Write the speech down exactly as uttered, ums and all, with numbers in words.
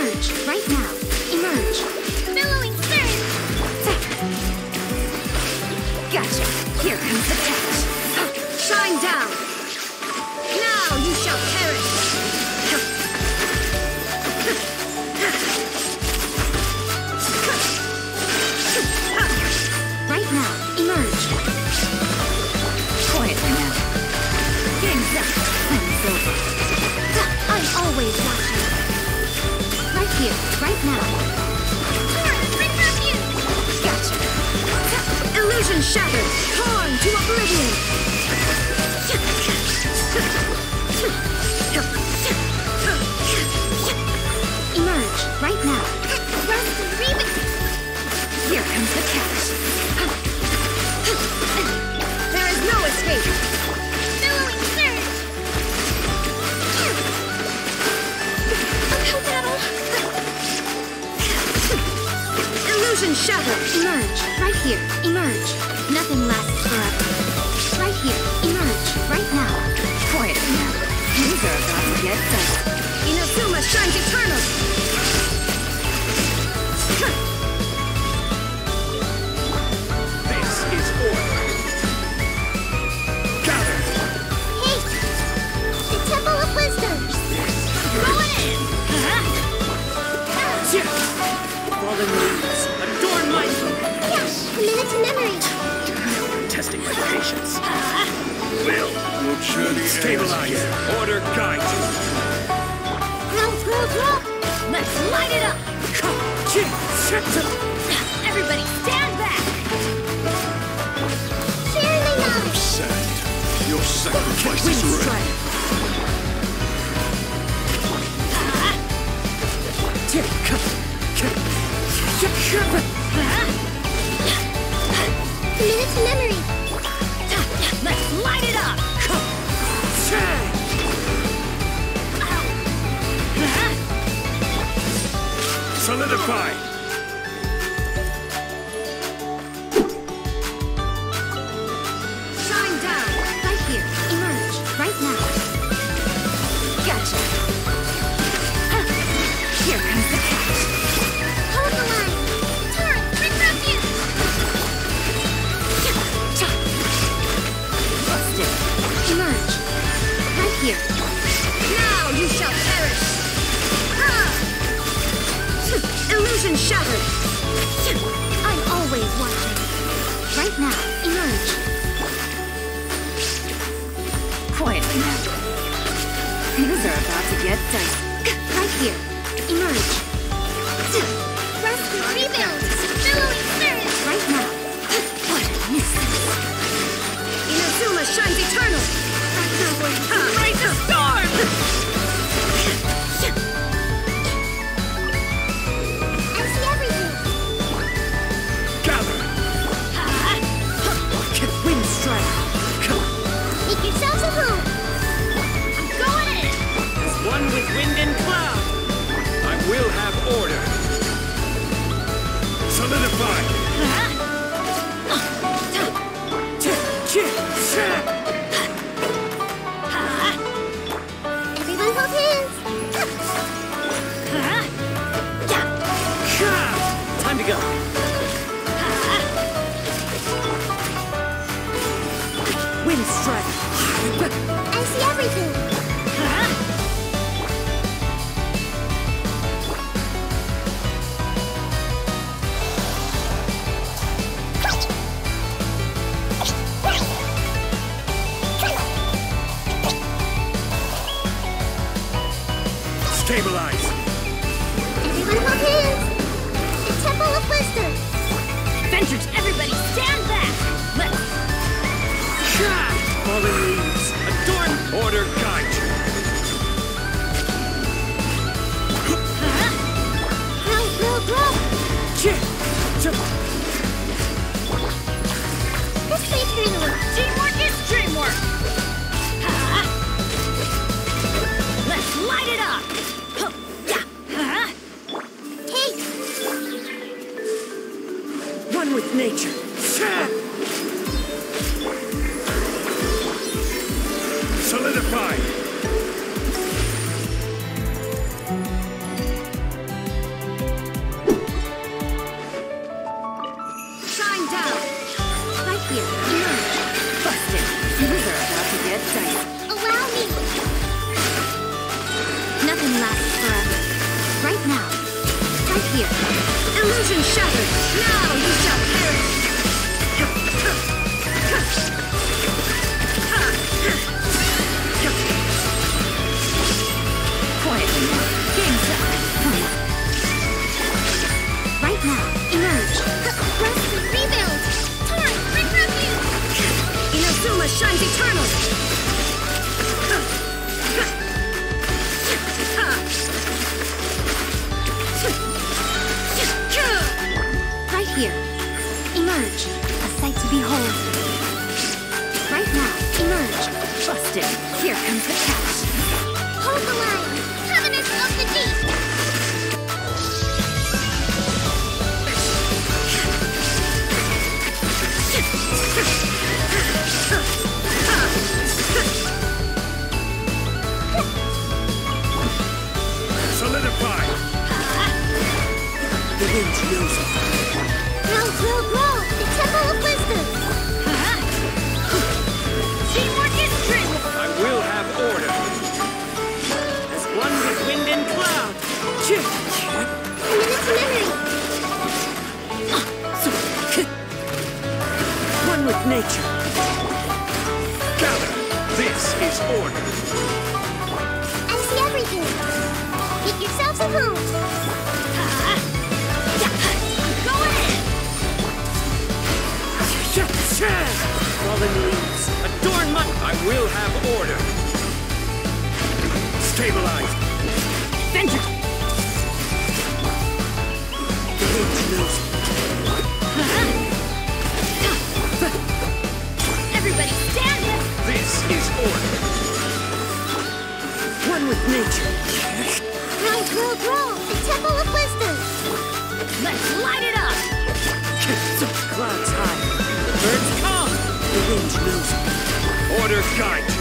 Emerge, right now. Emerge. Billowing surge! Gotcha. Here comes the catch. Shine down! Now you shall perish! Right now, emerge. Quietly now. Game's up. Plan's over. I'm always watching. Right here, right now. Gotcha. Illusion shattered. Torn to oblivion. Emerge, right now. Rest and remix. Here comes the catch. There is no escape. Billowing surge. Okay, battle. Illusion shattered. Emerge, right here. Emerge. Nothing lasts forever. Right here. Emerge, right now. Quiet now. Things are about to get done. Inazuma shines eternal. This is order. Gather. Haste! The Temple of Wisdom! Going in! Fallen leaves, adorn my Yes! Commit to memory! testing my patience. Will will journey stabilize. Order guide. Grow, grow, grow! Let's light it up! Everybody stand back! Share the knowledge! Sand. Your sacrifice is ready. Commit to memory! Let's light it up! Solidify. Shine down! Right here! Emerge! Right now! Gotcha! Here comes the catch! Hold the line! Torrent, bring refuge! Busted! Emerge! Right here! Now you shall perish! Ah! Illusion shattered! I'm always watching! Right now, emerge! Quietly now. Things are about to get dicey. Right here. Emerge. Rest and rebuild. Billowing surge. Right now. What a nuisance. Inazuma shines eternal. Raise the storm! I see everything. Gather. Wind strike. Make yourselves at home. I'm going in. As one with wind and cloud, I will have order. Solidify. Everyone hold hands. Time to go. Wind strike. I see everything. Stabilize. Everyone hold hands. The Temple of Wisdom. Adventures, everybody stand back. Let's Fallen leaves, adorn. Order guide. grow, grow, grow. Let's play through the loop. Teamwork is dreamwork. Let's light it up. Take. One with nature. Solidify. Illusion shattered! Now you shall perish! Quietly now. Game's up. Right now, emerge. Rest and rebuild! Torrent, bring refuge! Inazuma shines eternal! Right here. Emerge. A sight to behold. Right now, emerge. Busted. Here comes the catch. Hold the line. Covenant of the deep. Solidify! The wind knows it. Grow, grow, grow! The Temple of Wisdom! Teamwork is strength! I will have order. As one with wind and cloud. Minute's memory! One with nature. Gather. This is order. I see everything! Make yourselves at home! Go ahead! Fallen leaves. Adorn my... I will have order. Stabilize. Vengeance. The wind knows it. Everybody stand up! This is order. One with nature. Grow, grow, grow! The Temple of Wisdom! Let's light it up! Clouds high. Birds come. The wind knows it. Order guide.